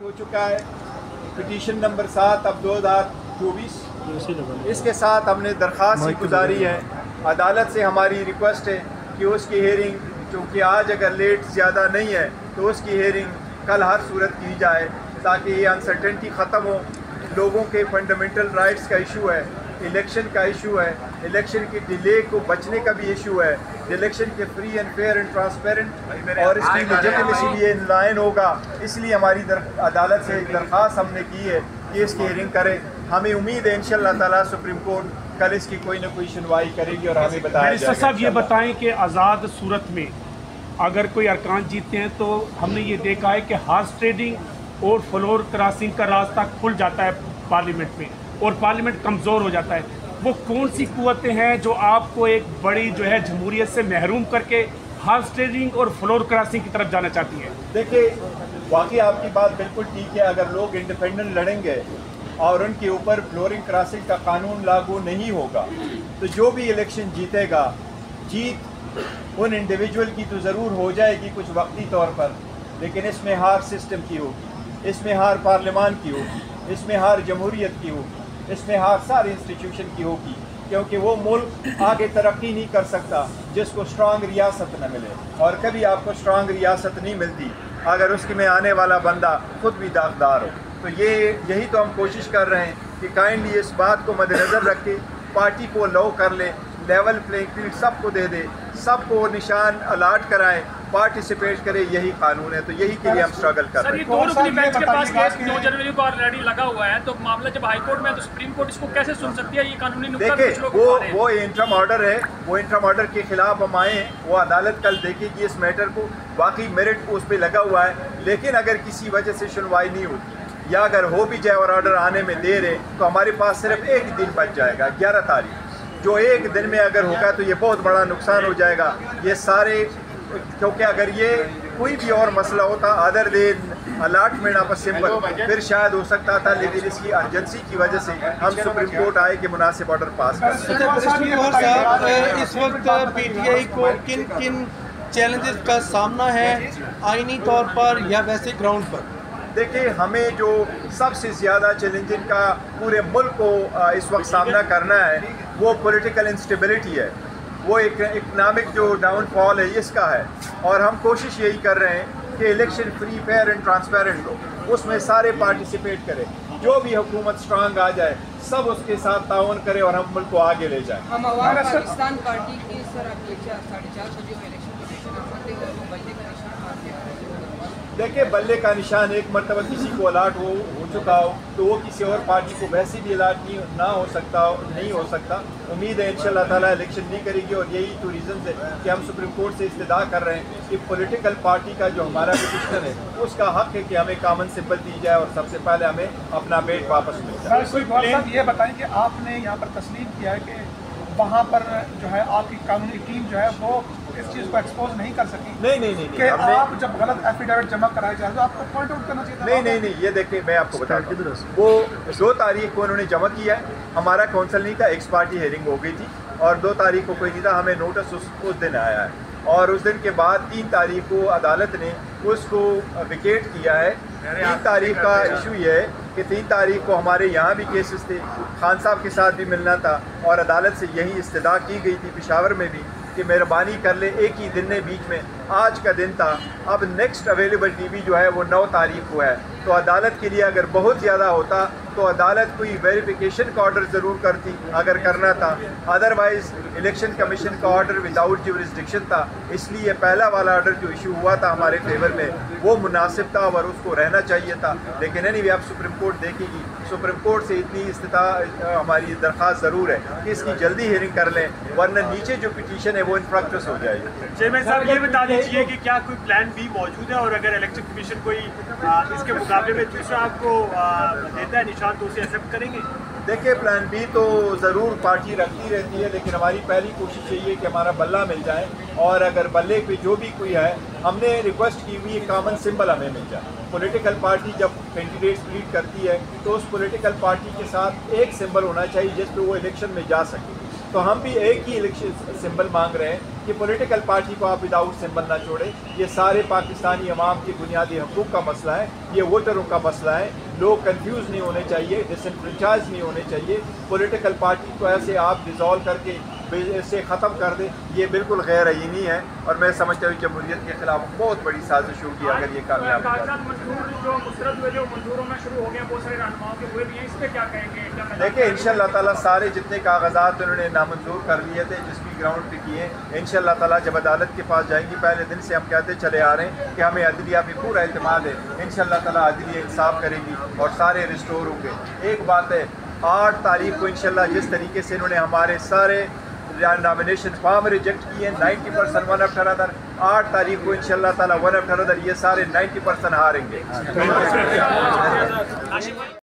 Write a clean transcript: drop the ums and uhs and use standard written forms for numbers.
हो चुका है पिटीशन नंबर 7 अब 2024। इसके साथ हमने दरख्वास्त गुजारी है। अदालत से हमारी रिक्वेस्ट है कि उसकी हेयरिंग, चूँकि आज अगर लेट ज़्यादा नहीं है तो उसकी हेयरिंग कल हर सूरत की जाए ताकि ये अनसर्टेनिटी ख़त्म हो। लोगों के फंडामेंटल राइट्स का इशू है, इलेक्शन का इशू है, इलेक्शन की डिले को बचने का भी इशू है, इलेक्शन के free and fair and transparent और इसकी लेजिटिमेसी भी इन लाइन होगा। इसलिए हमारी अदालत से दरख्वास्त हमने की है कि इसकी हियरिंग करें। हमें उम्मीद है इंशाअल्लाह ताला सुप्रीम कोर्ट कल इसकी कोई ना कोई सुनवाई करेगी और हमें बताया जाएगा। साहब ये बताएं कि आज़ाद सूरत में अगर कोई अरकान जीतते हैं तो हमने ये देखा है कि हार्स ट्रेडिंग और फ्लोर क्रॉसिंग का रास्ता खुल जाता है पार्लियामेंट में और पार्लियामेंट कमज़ोर हो जाता है। वो कौन सी कुव्वतें हैं जो आपको एक बड़ी जो है जमहूरियत से महरूम करके हार्स ट्रेडिंग और फ्लोर क्रॉसिंग की तरफ जाना चाहती है? देखिए, वाकई आपकी बात बिल्कुल ठीक है। अगर लोग इंडिपेंडेंट लड़ेंगे और उनके ऊपर फ्लोरिंग क्रॉसिंग का कानून लागू नहीं होगा तो जो भी इलेक्शन जीतेगा, जीत उन इंडिविजुअल की तो ज़रूर हो जाएगी कुछ वक्ती तौर पर, लेकिन इसमें हार सिस्टम की होगी, इसमें हार पार्लियामान की होगी, इसमें हार जमहूरियत की होगी, इसमें हार सारे इंस्टीट्यूशन की होगी, क्योंकि वो मुल्क आगे तरक्की नहीं कर सकता जिसको स्ट्रांग रियासत न मिले। और कभी आपको स्ट्रांग रियासत नहीं मिलती अगर उसके में आने वाला बंदा खुद भी दागदार हो। तो यही तो हम कोशिश कर रहे हैं कि काइंडली इस बात को मद्देनज़र रख के पार्टी को लो कर ले, लेवल प्लेइंग फील्ड सबको दे दे, सबको निशान अलाट कराएं, पार्टिसिपेट करे। यही कानून है, तो यही के लिए हम स्ट्रगल कर रहे हैं। दो रुकनी बेंच के पास केस 9 जनवरी को ऑलरेडी लगा हुआ है, तो मामला जब हाई कोर्ट में है तो सुप्रीम कोर्ट इसको कैसे सुन सकती है? ये कानूनी नुक्ता देखिए, वो इंटरम ऑर्डर है, वो इंटरम ऑर्डर के खिलाफ हम आए हैं। वो अदालत कल देखेगी इस मैटर को, बाकी मेरिट उस पर लगा हुआ है। लेकिन अगर किसी वजह से सुनवाई नहीं होती या अगर हो भी जाए और ऑर्डर आने में देर है तो हमारे पास सिर्फ एक दिन बच जाएगा, 11 तारीख, जो एक दिन में अगर होगा तो ये बहुत बड़ा नुकसान हो जाएगा। ये सारे, क्योंकि अगर ये कोई भी और मसला होता other than allotment of symbol फिर शायद हो सकता था, लेकिन इसकी अर्जेंसी की वजह से हम सुप्रीम कोर्ट आए कि मुनासिब ऑर्डर पास कर। इस वक्त पीटीआई को किन किन चैलेंजेस का सामना है आईनी तौर पर या वैसे ग्राउंड पर? देखिए, हमें जो सबसे ज़्यादा चैलेंजिंग का पूरे मुल्क को इस वक्त सामना करना है वो पॉलिटिकल इंस्टेबिलिटी है, वो एक इकनॉमिक जो डाउनफॉल है इसका है। और हम कोशिश यही कर रहे हैं कि election free fair and transparent हो, उसमें सारे पार्टिसिपेट करें, जो भी हुकूमत स्ट्रांग आ जाए सब उसके साथ ताउन करे और हम मुल्क को आगे ले जाएं। हम आवाम पाकिस्तान पार्टी की सर अब 4:30 बजे इलेक्शन कमीशन आते हैं तो बल्ले का निशान मारते हैं। देखिए, बल्ले का निशान एक मरतबा किसी को अलाट हो चुका हो तो वो किसी और पार्टी को वैसे भी अलाट नहीं हो सकता। उम्मीद है इंशाअल्लाह ताला इलेक्शन नहीं करेगी। और यही तो रीज़न है कि हम सुप्रीम कोर्ट से इस्तदा कर रहे हैं कि पॉलिटिकल पार्टी का जो हमारा पिटिशनर है उसका हक है कि हमें कॉमन सिंबल दी जाए और सबसे पहले हमें अपना बेट वापस मिल जाए। ये बताएं कि आपने यहाँ पर तस्लीम किया है कि वहाँ पर जो है आपकी कानूनी टीम जो है वो इस चीज़ को एक्सपोज नहीं कर सकी? नहीं कि आप जब गलत एफिडेविट जमा कराए जाए तो आपको पॉइंट आउट करना चाहिए। नहीं, ये देखिए मैं आपको बताता हूँ, वो 2 तारीख को उन्होंने जमा किया है, हमारा काउंसिल नहीं था, एक्स पार्टी हेयरिंग हो गई थी और 2 तारीख को कोई नहीं था, हमें नोटिस उस दिन आया है। और उस दिन के बाद 3 तारीख को अदालत ने उसको विकेट किया है। 3 तारीख का इशू ये है कि 3 तारीख को हमारे यहाँ भी केसेस थे, खान साहब के साथ भी मिलना था और अदालत से यही इस्तदा की गई थी पेशावर में भी कि मेहरबानी कर ले, एक ही दिन ने बीच में, आज का दिन था। अब नेक्स्ट अवेलेबल टीवी जो है वो 9 तारीख को है। तो अदालत के लिए अगर बहुत ज़्यादा होता तो अदालत कोई वेरिफिकेशन का ऑर्डर ज़रूर करती अगर करना था, अदरवाइज़ इलेक्शन कमीशन का ऑर्डर विदाउट ज्यूरिसडिक्शन था। इसलिए पहला वाला ऑर्डर जो इशू हुआ था हमारे फेवर में वो मुनासिब था और उसको रहना चाहिए था। लेकिन एनीवे अब सुप्रीम कोर्ट देखेगी। सुप्रीम कोर्ट से इतनी हमारी दरख्वास्त ज़रूर है कि इसकी जल्दी हियरिंग कर लें, वरना नीचे जो पिटीशन है वो इनफ्रक्टस हो जाएगी। चेयरमैन साहब ये बता दीजिए कि क्या कोई प्लान बी मौजूद है और अगर इलेक्शन कमीशन कोई इसके मुकाबले में दूसरा आपको देता है निशान तो उसे एक्सेप्ट करेंगे? देखिए, प्लान बी तो ज़रूर पार्टी रखती रहती है, लेकिन हमारी पहली कोशिश यही है कि हमारा बल्ला मिल जाए और अगर बल्ले पे जो भी कोई है, हमने रिक्वेस्ट की हुई कॉमन सिंबल हमें मिल जाए। पॉलिटिकल पार्टी जब कैंडिडेट्स लीड करती है तो उस पॉलिटिकल पार्टी के साथ एक सिंबल होना चाहिए जिस पे वो इलेक्शन में जा सके। तो हम भी एक ही इलेक्शन सिंबल मांग रहे हैं कि पॉलिटिकल पार्टी को आप विदाउट सिंबल ना छोड़ें। ये सारे पाकिस्तानी अवाम के बुनियादी हकूक़ का मसला है, ये वोटरों का मसला है। लोग कंफ्यूज नहीं होने चाहिए, डिसएनफ्रेंचाइज नहीं होने चाहिए। पॉलिटिकल पार्टी को ऐसे आप डिज़ोल्व करके इसे ख़त्म कर दे, ये बिल्कुल गैर यकीनी है और मैं समझता हूँ जमहूरियत के खिलाफ बहुत बड़ी साजिश होगी अगर ये कामयाब हो जाए। देखिए इंशाअल्लाह ताला सारे जितने कागजात उन्होंने नामंजूर कर लिए थे जिस भी ग्राउंड पे किए, इंशाअल्लाह ताला जब अदालत के पास जाएंगी, पहले दिन से हम कहते चले आ रहे हैं कि हमें अदलिया पे पूरा एतमाद है, इंशाअल्लाह ताला अदलिया इंसाफ करेगी और सारे रिस्टोर होंगे। एक बात है, 8 तारीख को इंशाअल्लाह जिस तरीके से इन्होंने हमारे सारे नॉमिनेशन फॉर्म रिजेक्ट किए 90% 1 आफ्टर अदर, 8 तारीख को इंशाअल्लाह ताला 1 आफ्टर अदर ये सारे 90% हारेंगे।